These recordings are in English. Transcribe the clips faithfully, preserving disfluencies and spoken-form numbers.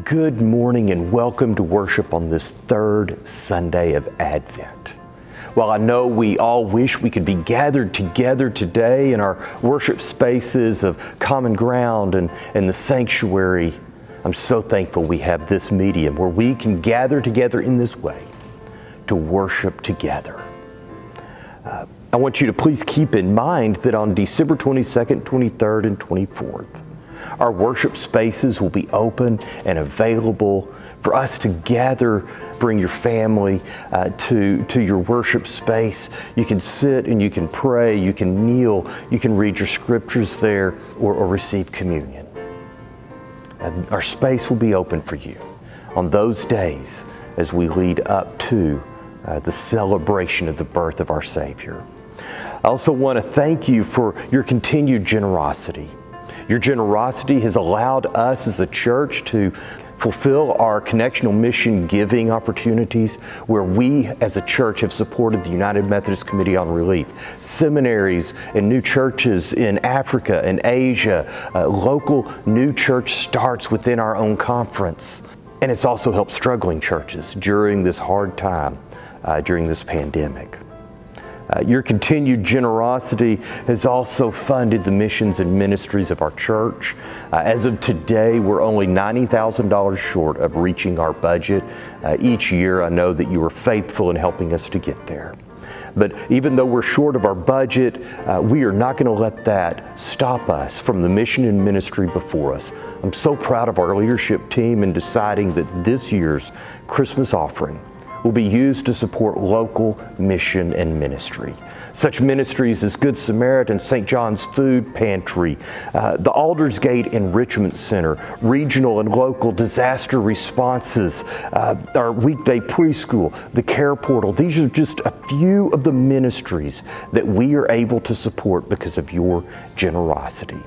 Good morning and welcome to worship on this third Sunday of Advent. While I know we all wish we could be gathered together today in our worship spaces of common ground and, and the sanctuary, I'm so thankful we have this medium where we can gather together in this way to worship together. Uh, I want you to please keep in mind that on December twenty-second, twenty-third, and twenty-fourth, our worship spaces will be open and available for us to gather. Bring your family uh, to, to your worship space. You can sit and you can pray, you can kneel, you can read your scriptures there or, or receive communion. And our space will be open for you on those days as we lead up to uh, the celebration of the birth of our Savior. I also want to thank you for your continued generosity. Your generosity has allowed us as a church to fulfill our connectional mission giving opportunities where we as a church have supported the United Methodist Committee on Relief, seminaries and new churches in Africa and Asia, uh, local new church starts within our own conference. And it's also helped struggling churches during this hard time, uh, during this pandemic. Uh, your continued generosity has also funded the missions and ministries of our church. Uh, as of today, we're only ninety thousand dollars short of reaching our budget. Uh, each year, I know that you are faithful in helping us to get there. But even though we're short of our budget, uh, we are not going to let that stop us from the mission and ministry before us. I'm so proud of our leadership team in deciding that this year's Christmas offering will be used to support local mission and ministry. Such ministries as Good Samaritan, Saint John's Food Pantry, uh, the Aldersgate Enrichment Center, regional and local disaster responses, uh, our weekday preschool, the Care Portal. These are just a few of the ministries that we are able to support because of your generosity.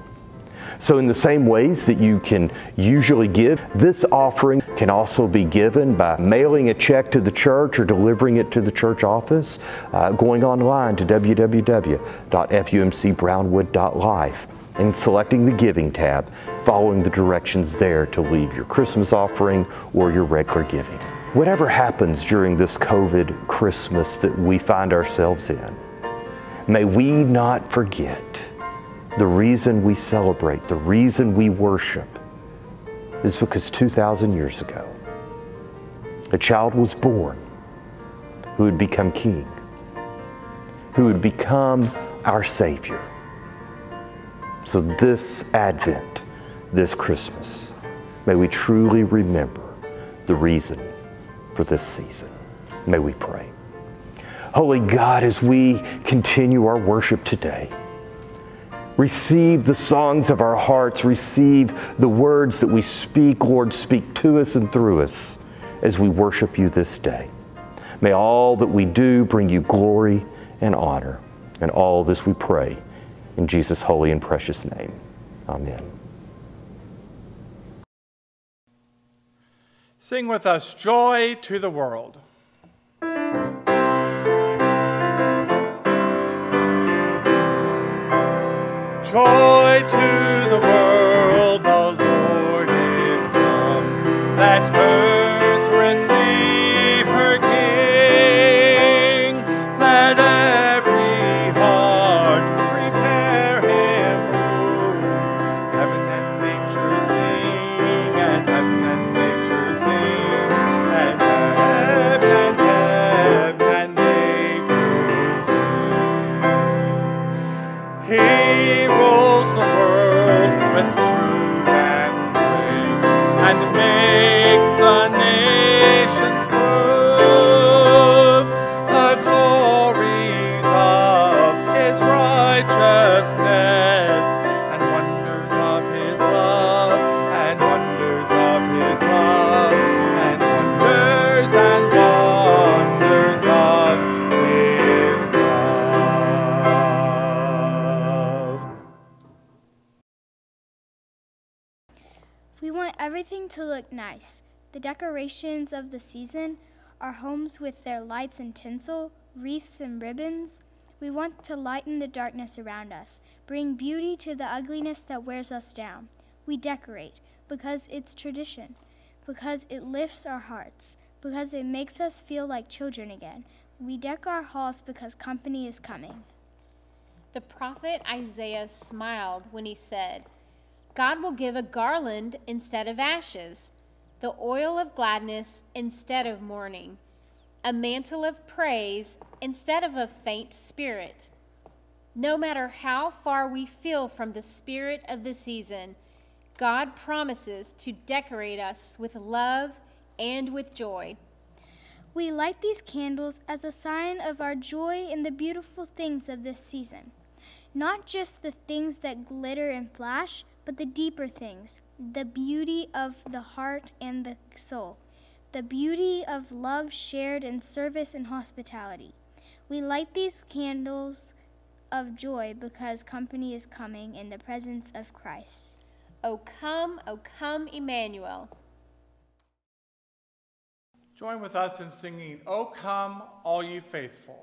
So in the same ways that you can usually give, this offering can also be given by mailing a check to the church or delivering it to the church office, uh, going online to w w w dot f u m c brownwood dot life and selecting the Giving tab, following the directions there to leave your Christmas offering or your regular giving. Whatever happens during this COVID Christmas that we find ourselves in, may we not forget the reason we celebrate, the reason we worship is because two thousand years ago, a child was born who would become king, who would become our Savior. So this Advent, this Christmas, may we truly remember the reason for this season. May we pray. Holy God, as we continue our worship today, receive the songs of our hearts. Receive the words that we speak. Lord, speak to us and through us as we worship you this day. May all that we do bring you glory and honor. And all this we pray in Jesus' holy and precious name. Amen. Sing with us, Joy to the World. Joy to the world, the Lord is come. Let earth receive her King. Let every heart prepare him room. Heaven and nature sing, and heaven and nature sing, and heaven and heaven and nature sing. He rules the world with truth and grace, and makes the nations prove the glories of his righteousness, and wonders of his love, and wonders of his love, and wonders and wonders of his love. We want everything to look nice. The decorations of the season, our homes with their lights and tinsel, wreaths and ribbons. We want to lighten the darkness around us, bring beauty to the ugliness that wears us down. We decorate because it's tradition. because it lifts our hearts, because it makes us feel like children again. We deck our halls because company is coming. The prophet Isaiah smiled when he said, God will give a garland instead of ashes, the oil of gladness instead of mourning, a mantle of praise instead of a faint spirit. No matter how far we feel from the spirit of the season, God promises to decorate us with love and with joy. We light these candles as a sign of our joy in the beautiful things of this season. Not just the things that glitter and flash, but the deeper things, the beauty of the heart and the soul, the beauty of love shared in service and hospitality. We light these candles of joy because company is coming in the presence of Christ. O come, O come, Emmanuel. Join with us in singing, O come, all ye faithful.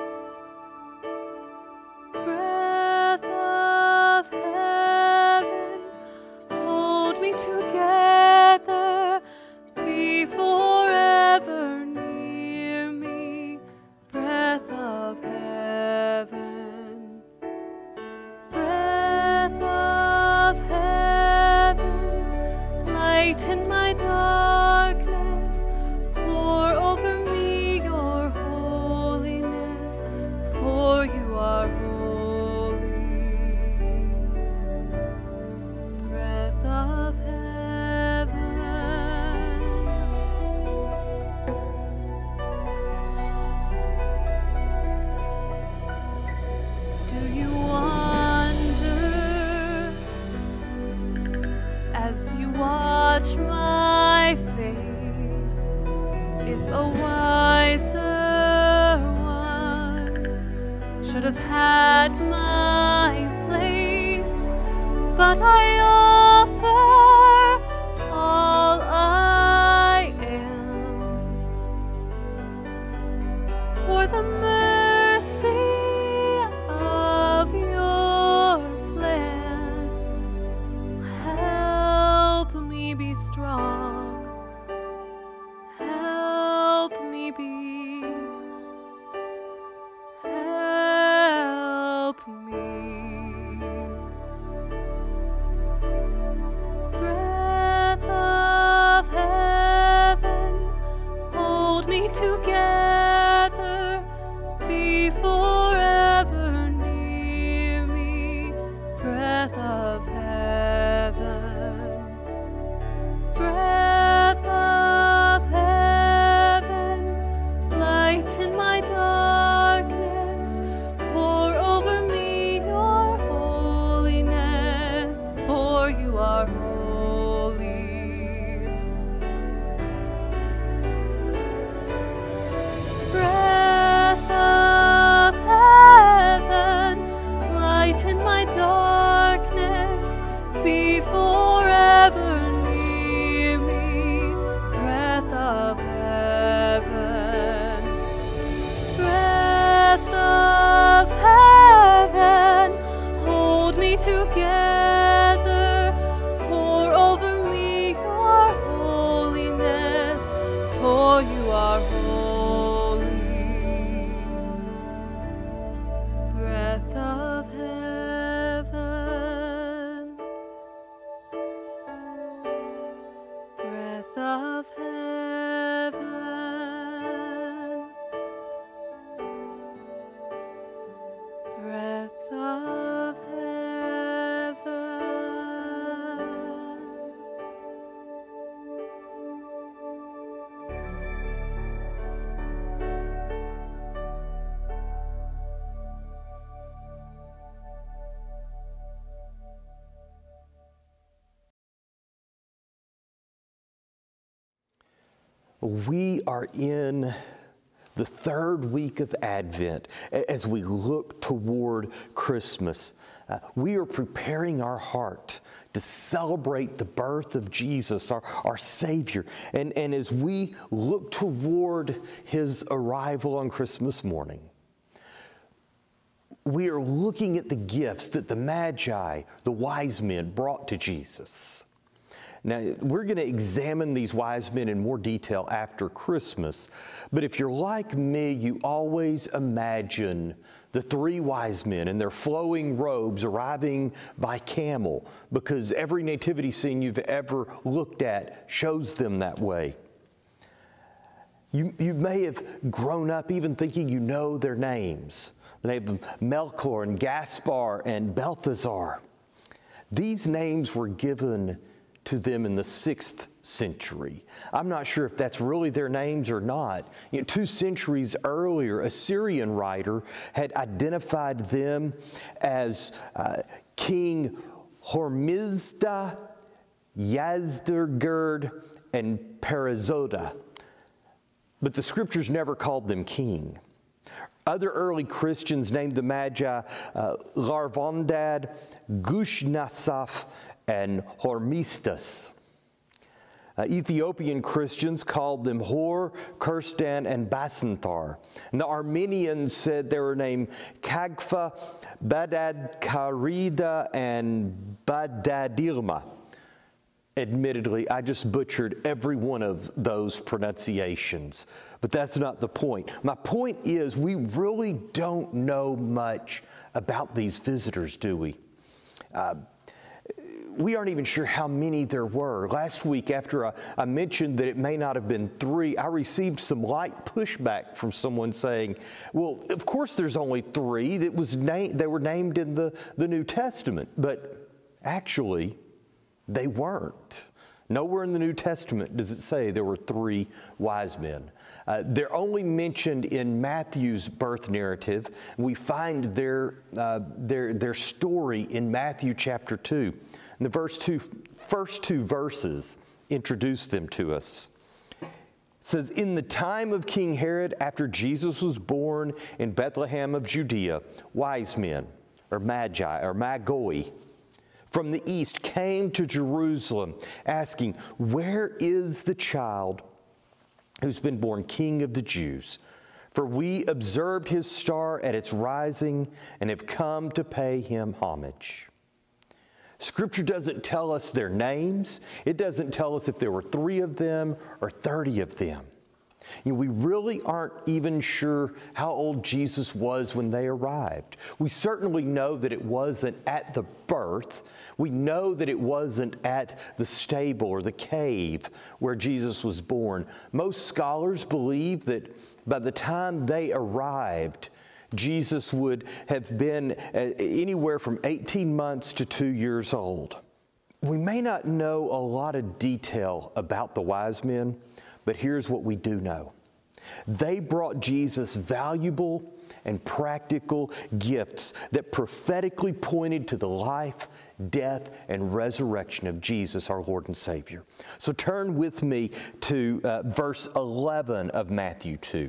Breath of heaven, We are in the third week of Advent as we look toward Christmas. Uh, we are preparing our heart to celebrate the birth of Jesus, our, our Savior. And, and as we look toward His arrival on Christmas morning, we are looking at the gifts that the Magi, the wise men, brought to Jesus. Now, we're going to examine these wise men in more detail after Christmas, but if you're like me, you always imagine the three wise men in their flowing robes arriving by camel, because every nativity scene you've ever looked at shows them that way. You, you may have grown up even thinking you know their names. The name of Melchior and Gaspar and Balthazar. These names were given to them in the sixth century. I'm not sure if that's really their names or not. You know, two centuries earlier, a Syrian writer had identified them as uh, King Hormizda, Yazdegerd, and Perezoda. But the scriptures never called them king. Other early Christians named the Magi uh, Larvondad, Gushnasaf, and Hormistas. Uh, Ethiopian Christians called them Hor, Kirstan, and Basanthar. And the Armenians said they were named Kagfa, Badad Karida, and Badadilma. Admittedly, I just butchered every one of those pronunciations, but that's not the point. My point is we really don't know much about these visitors, do we? Uh, we aren't even sure how many there were. Last week, after I, I mentioned that it may not have been three, I received some light pushback from someone saying, well, of course there's only three. That was na- they were named in the, the New Testament, but actually, they weren't. Nowhere in the New Testament does it say there were three wise men. Uh, they're only mentioned in Matthew's birth narrative. We find their, uh, their, their story in Matthew chapter two. And the verse two, first two verses introduce them to us. It says, in the time of King Herod, after Jesus was born in Bethlehem of Judea, wise men, or magi, or magoi, from the east came to Jerusalem, asking, where is the child who's been born King of the Jews? For we observed his star at its rising and have come to pay him homage. Scripture doesn't tell us their names. It doesn't tell us if there were three of them or thirty of them. You know, we really aren't even sure how old Jesus was when they arrived. We certainly know that it wasn't at the birth. We know that it wasn't at the stable or the cave where Jesus was born. Most scholars believe that by the time they arrived, Jesus would have been anywhere from eighteen months to two years old. We may not know a lot of detail about the wise men, but here's what we do know. They brought Jesus valuable and practical gifts that prophetically pointed to the life, death, and resurrection of Jesus, our Lord and Savior. So turn with me to uh, verse eleven of Matthew two.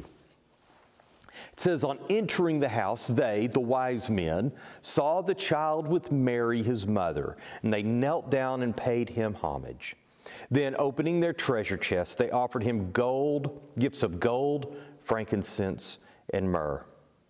It says, on entering the house, they, the wise men, saw the child with Mary, his mother, and they knelt down and paid him homage. Then, opening their treasure chests, they offered him gold, gifts of gold, frankincense, and myrrh.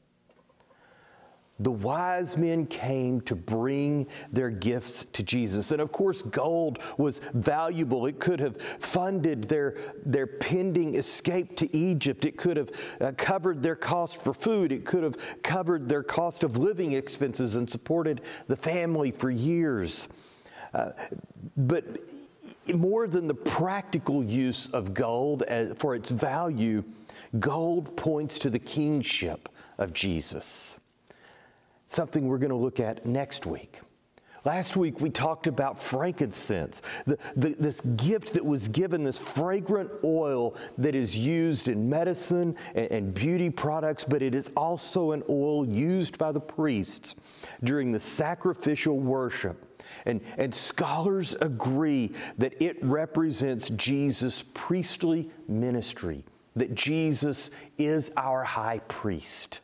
The wise men came to bring their gifts to Jesus. And of course, gold was valuable. It could have funded their, their pending escape to Egypt. It could have uh, covered their cost for food. It could have covered their cost of living expenses and supported the family for years. Uh, but more than the practical use of gold as, for its value, gold points to the kingship of Jesus. Something we're going to look at next week. Last week we talked about frankincense, the, the, this gift that was given, this fragrant oil that is used in medicine and, and beauty products, but it is also an oil used by the priests during the sacrificial worship. And, and scholars agree that it represents Jesus' priestly ministry, that Jesus is our high priest.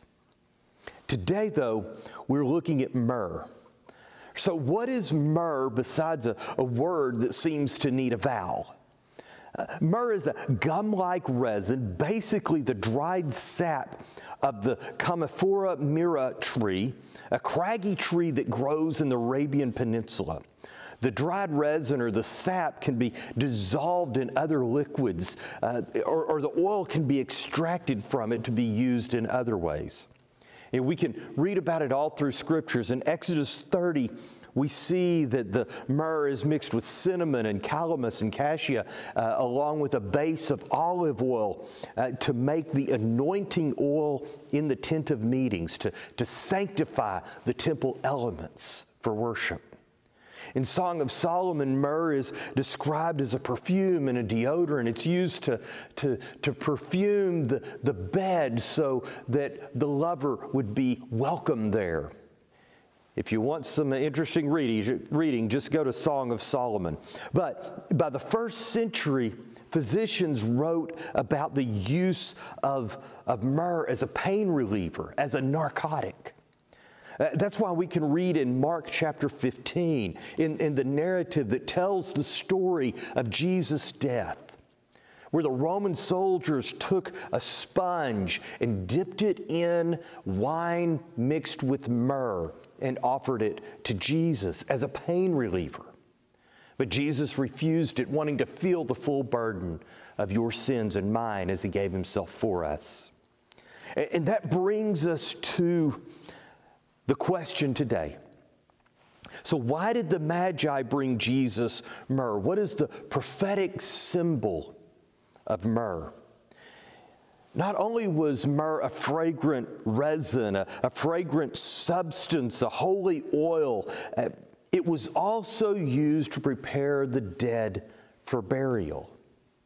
Today, though, we're looking at myrrh. So what is myrrh besides a, a word that seems to need a vowel? Uh, myrrh is a gum-like resin, basically the dried sap of the Commiphora myrrh tree, a craggy tree that grows in the Arabian Peninsula. The dried resin or the sap can be dissolved in other liquids, uh, or, or the oil can be extracted from it to be used in other ways. And we can read about it all through scriptures. In Exodus thirty, we see that the myrrh is mixed with cinnamon and calamus and cassia, uh, along with a base of olive oil uh, to make the anointing oil in the tent of meetings, to, to sanctify the temple elements for worship. In Song of Solomon, myrrh is described as a perfume and a deodorant. It's used to, to, to perfume the, the bed so that the lover would be welcome there. If you want some interesting reading, reading, just go to Song of Solomon. But by the first century, physicians wrote about the use of, of myrrh as a pain reliever, as a narcotic. Uh, that's why we can read in Mark chapter fifteen, in, in the narrative that tells the story of Jesus' death, where the Roman soldiers took a sponge and dipped it in wine mixed with myrrh and offered it to Jesus as a pain reliever. But Jesus refused it, wanting to feel the full burden of your sins and mine as He gave Himself for us. And, and that brings us to the question today. So why did the Magi bring Jesus myrrh? What is the prophetic symbol of myrrh? Not only was myrrh a fragrant resin, a, a fragrant substance, a holy oil, uh, it was also used to prepare the dead for burial.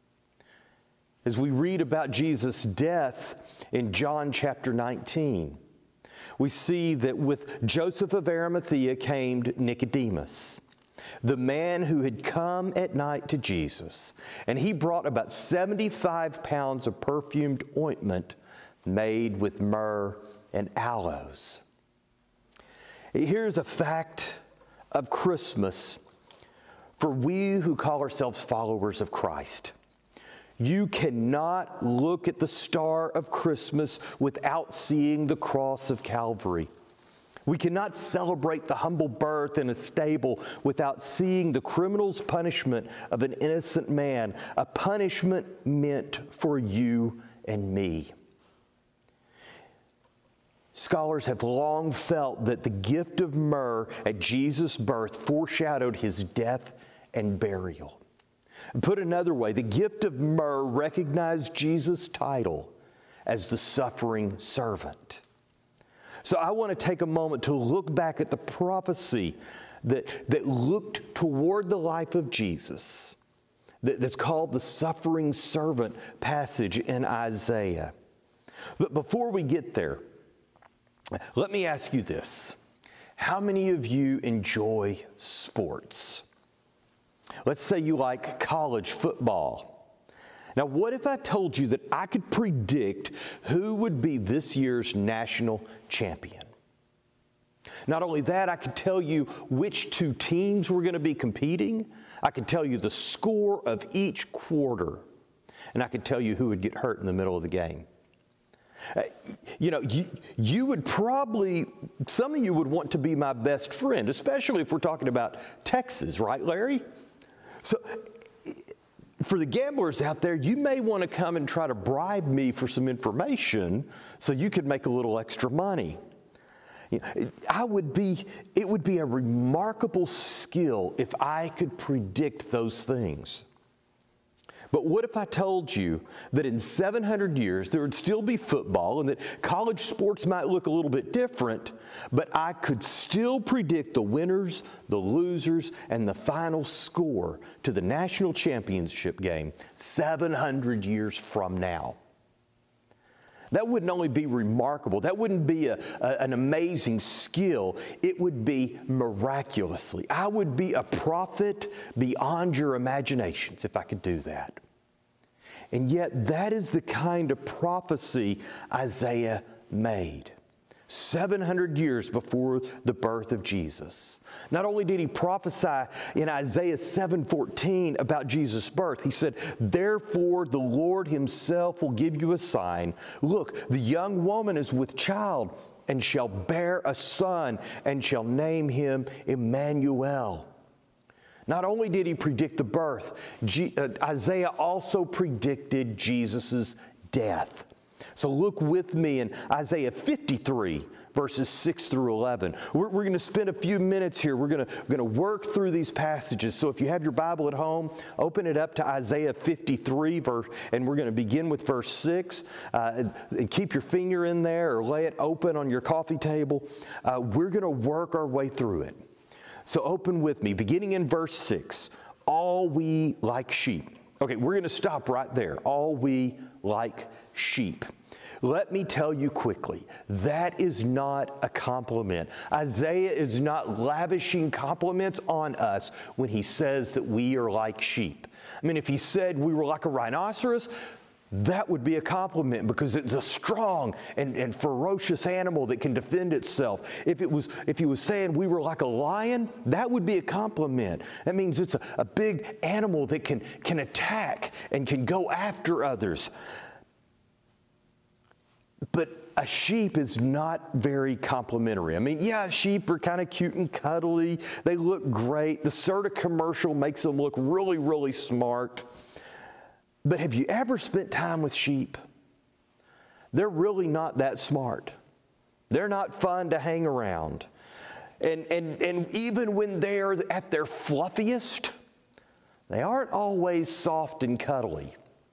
As we read about Jesus' death in John chapter nineteen, we see that with Joseph of Arimathea came Nicodemus, the man who had come at night to Jesus, and he brought about seventy-five pounds of perfumed ointment made with myrrh and aloes. Here's a fact of Christmas for we who call ourselves followers of Christ. You cannot look at the star of Christmas without seeing the cross of Calvary. We cannot celebrate the humble birth in a stable without seeing the criminal's punishment of an innocent man, a punishment meant for you and me. Scholars have long felt that the gift of myrrh at Jesus' birth foreshadowed His death and burial. Put another way, the gift of myrrh recognized Jesus' title as the suffering servant. So I want to take a moment to look back at the prophecy that, that looked toward the life of Jesus, that, that's called the suffering servant passage in Isaiah. But before we get there, let me ask you this. How many of you enjoy sports? Let's say you like college football. Now, what if I told you that I could predict who would be this year's national champion? Not only that, I could tell you which two teams were going to be competing. I could tell you the score of each quarter. And I could tell you who would get hurt in the middle of the game. Uh, you know, you, you would probably, some of you would want to be my best friend, especially if we're talking about Texas, right, Larry? So, for the gamblers out there, you may want to come and try to bribe me for some information so you could make a little extra money. I would be, it would be a remarkable skill if I could predict those things. But what if I told you that in seven hundred years there would still be football and that college sports might look a little bit different, but I could still predict the winners, the losers, and the final score to the national championship game seven hundred years from now? That wouldn't only be remarkable, that wouldn't be a, a, an amazing skill, it would be miraculously. I would be a prophet beyond your imaginations if I could do that. And yet that is the kind of prophecy Isaiah made seven hundred years before the birth of Jesus. Not only did he prophesy in Isaiah seven fourteen about Jesus' birth, he said, "Therefore the Lord himself will give you a sign. Look, the young woman is with child and shall bear a son and shall name him Emmanuel." Not only did he predict the birth, G- uh, Isaiah also predicted Jesus' death. So look with me in Isaiah fifty-three, verses six through eleven. We're, we're going to spend a few minutes here. We're going to, going to work through these passages. So if you have your Bible at home, open it up to Isaiah fifty-three, verse, and we're going to begin with verse six. Uh, and keep your finger in there or lay it open on your coffee table. Uh, we're going to work our way through it. So open with me, beginning in verse six. All we like sheep. Okay, we're going to stop right there. All we like sheep. Let me tell you quickly, that is not a compliment. Isaiah is not lavishing compliments on us when he says that we are like sheep. I mean, if he said we were like a rhinoceros, that would be a compliment because it's a strong and, and ferocious animal that can defend itself. If it was, if he was saying we were like a lion, that would be a compliment. That means it's a, a big animal that can, can attack and can go after others. But a sheep is not very complimentary. I mean, yeah, sheep are kind of cute and cuddly. They look great. The sort of commercial makes them look really, really smart. But have you ever spent time with sheep? They're really not that smart. They're not fun to hang around. And, and, and even when they're at their fluffiest, they aren't always soft and cuddly.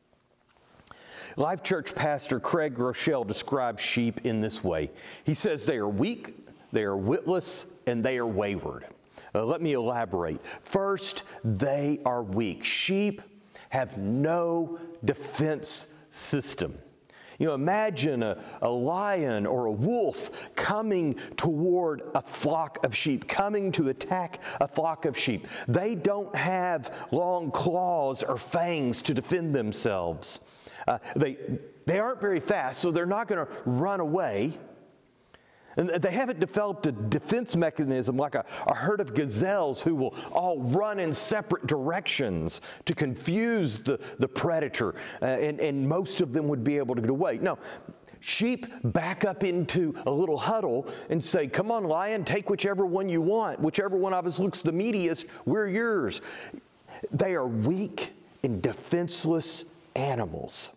Life Church pastor Craig Rochelle describes sheep in this way. He says they are weak, they are witless, and they are wayward. Uh, let me elaborate. First, they are weak. Sheep have no defense system. You know, imagine a, a lion or a wolf coming toward a flock of sheep, coming to attack a flock of sheep. They don't have long claws or fangs to defend themselves. Uh, they, they aren't very fast, so they're not going to run away. And they haven't developed a defense mechanism like a, a herd of gazelles who will all run in separate directions to confuse the, the predator, uh, and, and most of them would be able to get away. No, sheep back up into a little huddle and say, "Come on, lion, take whichever one you want. Whichever one of us looks the meatiest, we're yours." They are weak and defenseless animals.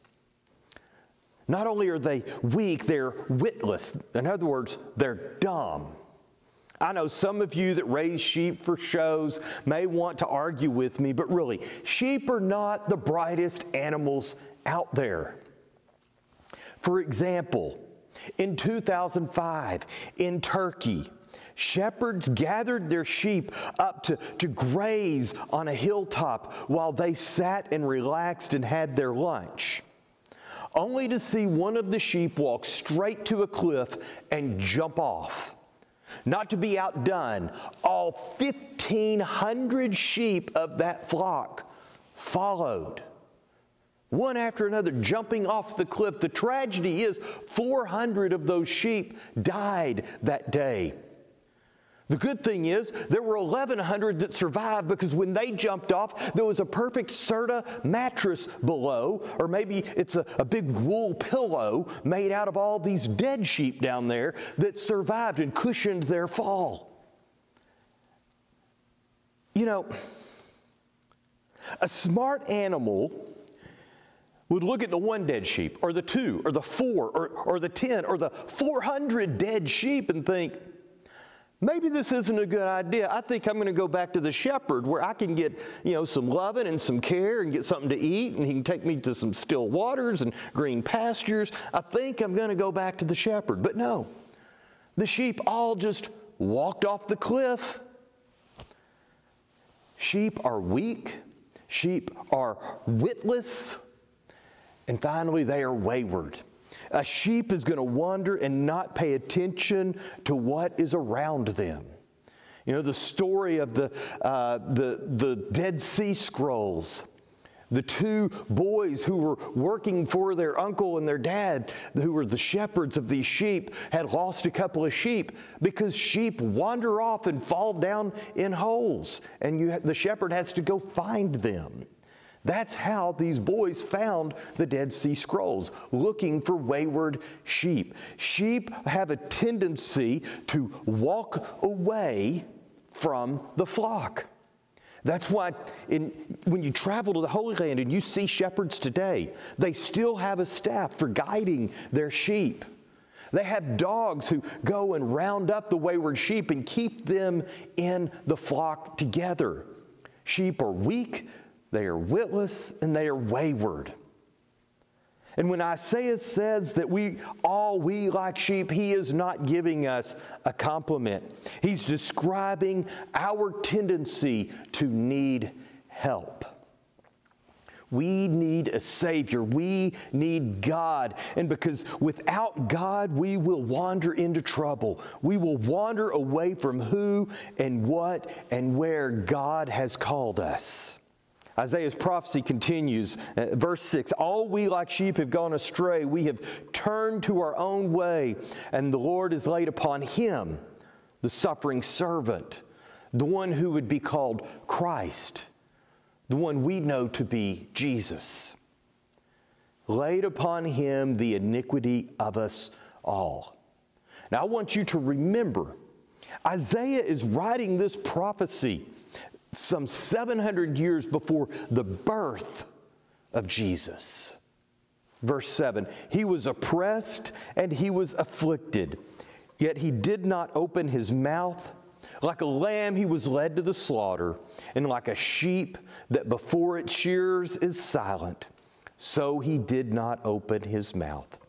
Not only are they weak, they're witless. In other words, they're dumb. I know some of you that raise sheep for shows may want to argue with me, but really, sheep are not the brightest animals out there. For example, in two thousand five, in Turkey, shepherds gathered their sheep up to, to graze on a hilltop while they sat and relaxed and had their lunch, only to see one of the sheep walk straight to a cliff and jump off. Not to be outdone, all fifteen hundred sheep of that flock followed, one after another, jumping off the cliff. The tragedy is four hundred of those sheep died that day. The good thing is there were eleven hundred that survived because when they jumped off, there was a perfect Serta mattress below, or maybe it's a, a big wool pillow made out of all these dead sheep down there that survived and cushioned their fall. You know, a smart animal would look at the one dead sheep, or the two, or the four, or, or the ten, or the four hundred dead sheep and think, Maybe this isn't a good idea. I think I'm going to go back to the shepherd where I can get, you know, some loving and some care and get something to eat, and he can take me to some still waters and green pastures. I think I'm going to go back to the shepherd. But no, the sheep all just walked off the cliff. Sheep are weak. Sheep are witless. And finally, they are wayward. A sheep is going to wander and not pay attention to what is around them. You know, the story of the, uh, the, the Dead Sea Scrolls. The two boys who were working for their uncle and their dad, who were the shepherds of these sheep, had lost a couple of sheep because sheep wander off and fall down in holes. And you, the shepherd has to go find them. That's how these boys found the Dead Sea Scrolls, looking for wayward sheep. Sheep have a tendency to walk away from the flock. That's why in, when you travel to the Holy Land and you see shepherds today, they still have a staff for guiding their sheep. They have dogs who go and round up the wayward sheep and keep them in the flock together. Sheep are weak, they are witless, and they are wayward. And when Isaiah says that we all we like sheep, he is not giving us a compliment. He's describing our tendency to need help. We need a Savior. We need God. And because without God, we will wander into trouble. We will wander away from who and what and where God has called us. Isaiah's prophecy continues, uh, verse six, all we like sheep have gone astray. We have turned to our own way, and the Lord has laid upon him, the suffering servant, the one who would be called Christ, the one we know to be Jesus. Laid upon him the iniquity of us all. Now I want you to remember, Isaiah is writing this prophecy some seven hundred years before the birth of Jesus. Verse seven, he was oppressed and he was afflicted, yet he did not open his mouth. Like a lamb he was led to the slaughter, and like a sheep that before its shearers is silent, so he did not open his mouth.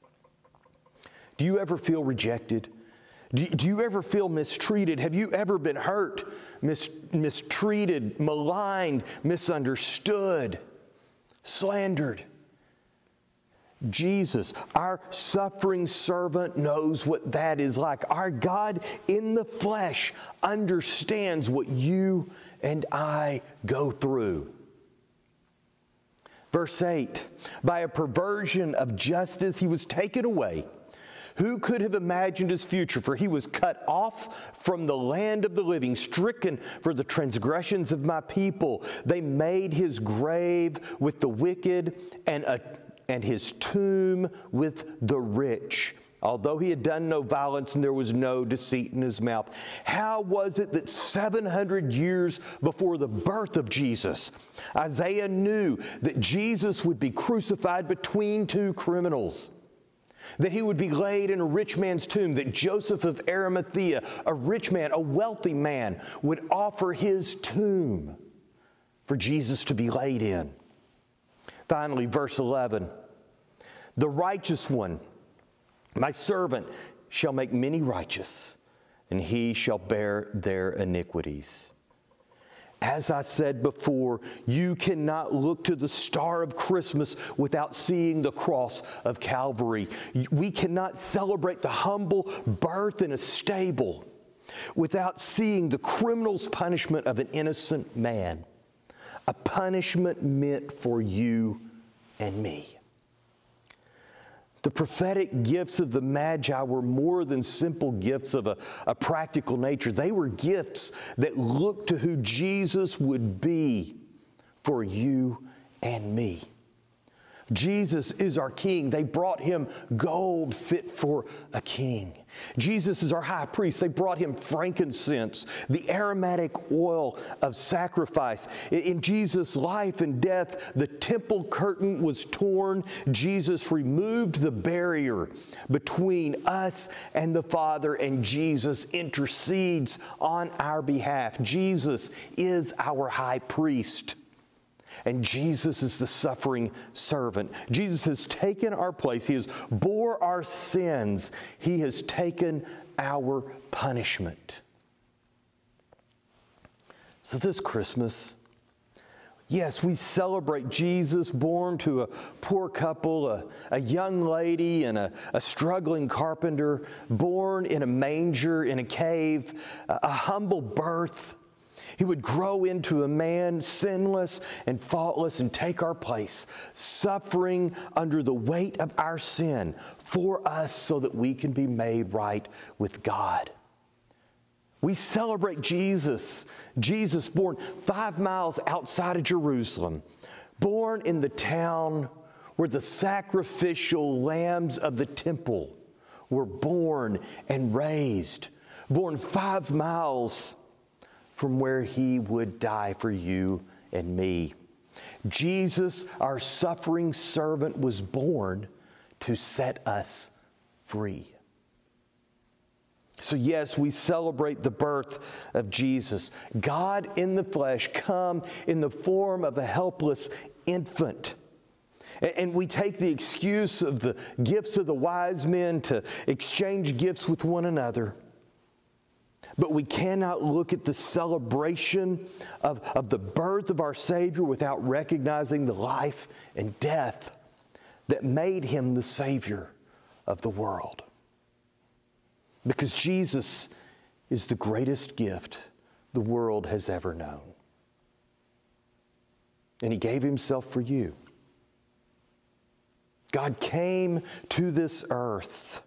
Do you ever feel rejected? Do you, do you ever feel mistreated? Have you ever been hurt, mis, mistreated, maligned, misunderstood, slandered? Jesus, our suffering servant, knows what that is like. Our God in the flesh understands what you and I go through. Verse eight, by a perversion of justice he was taken away. Who could have imagined his future? For he was cut off from the land of the living, stricken for the transgressions of my people. They made his grave with the wicked and, a, and his tomb with the rich. Although he had done no violence and there was no deceit in his mouth. How was it that seven hundred years before the birth of Jesus, Isaiah knew that Jesus would be crucified between two criminals? That he would be laid in a rich man's tomb, that Joseph of Arimathea, a rich man, a wealthy man, would offer his tomb for Jesus to be laid in. Finally, verse eleven, the righteous one, my servant, shall make many righteous, and he shall bear their iniquities. As I said before, you cannot look to the star of Christmas without seeing the cross of Calvary. We cannot celebrate the humble birth in a stable without seeing the criminal's punishment of an innocent man. A punishment meant for you and me. The prophetic gifts of the Magi were more than simple gifts of a, a practical nature. They were gifts that looked to who Jesus would be for you and me. Jesus is our king. They brought him gold fit for a king. Jesus is our high priest. They brought him frankincense, the aromatic oil of sacrifice. In Jesus' life and death, the temple curtain was torn. Jesus removed the barrier between us and the Father, and Jesus intercedes on our behalf. Jesus is our high priest. And Jesus is the suffering servant. Jesus has taken our place. He has bore our sins. He has taken our punishment. So this Christmas, yes, we celebrate Jesus born to a poor couple, a, a young lady and a, a struggling carpenter, born in a manger, in a cave, a, a humble birth. He would grow into a man sinless and faultless and take our place, suffering under the weight of our sin for us so that we can be made right with God. We celebrate Jesus, Jesus born five miles outside of Jerusalem, born in the town where the sacrificial lambs of the temple were born and raised, born five miles from where he would die for you and me. Jesus, our suffering servant, was born to set us free. So yes, we celebrate the birth of Jesus. God in the flesh, come in the form of a helpless infant. And we take the excuse of the gifts of the wise men to exchange gifts with one another. But we cannot look at the celebration of, of the birth of our Savior without recognizing the life and death that made him the Savior of the world. Because Jesus is the greatest gift the world has ever known. And he gave himself for you. God came to this earth.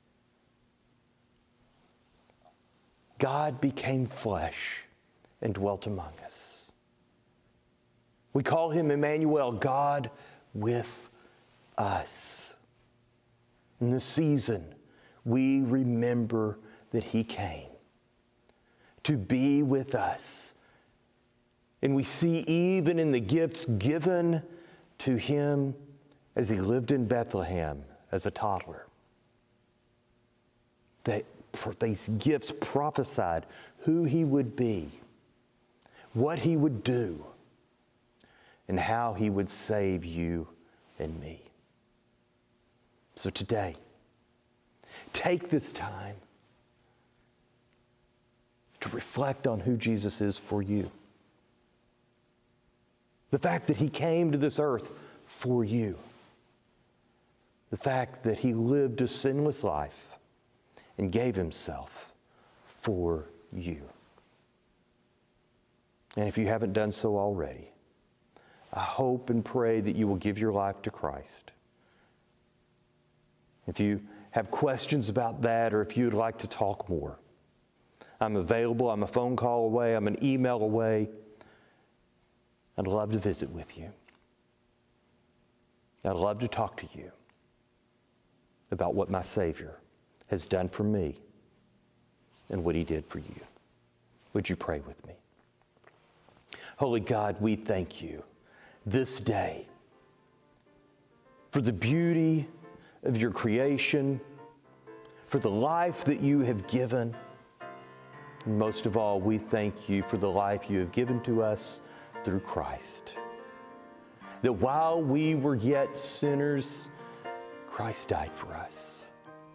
God became flesh and dwelt among us. We call him Emmanuel, God with us. In this season, we remember that he came to be with us. And we see even in the gifts given to him as he lived in Bethlehem as a toddler, that these gifts prophesied who he would be, what he would do, and how he would save you and me. So today, take this time to reflect on who Jesus is for you. The fact that he came to this earth for you. The fact that he lived a sinless life and gave himself for you. And if you haven't done so already, I hope and pray that you will give your life to Christ. If you have questions about that, or if you'd like to talk more, I'm available. I'm a phone call away. I'm an email away. I'd love to visit with you. I'd love to talk to you about what my Savior has done for me and what he did for you. Would you pray with me? Holy God, we thank you this day for the beauty of your creation, for the life that you have given. And most of all, we thank you for the life you have given to us through Christ. That while we were yet sinners, Christ died for us.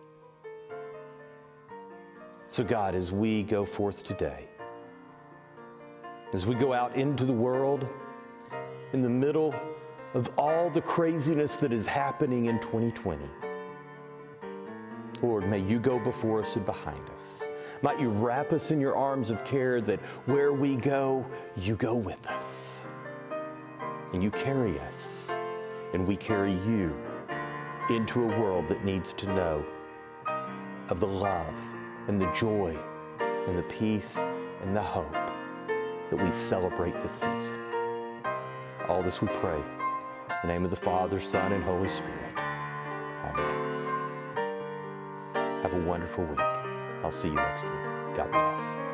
So God, as we go forth today, as we go out into the world, in the middle of all the craziness that is happening in twenty twenty, Lord, may you go before us and behind us. Might you wrap us in your arms of care, that where we go, you go with us. And you carry us, and we carry you into a world that needs to know of the love and the joy and the peace and the hope that we celebrate this season. All this we pray In the name of the Father, Son, and Holy Spirit. Amen. Have a wonderful week. I'll see you next week. God bless.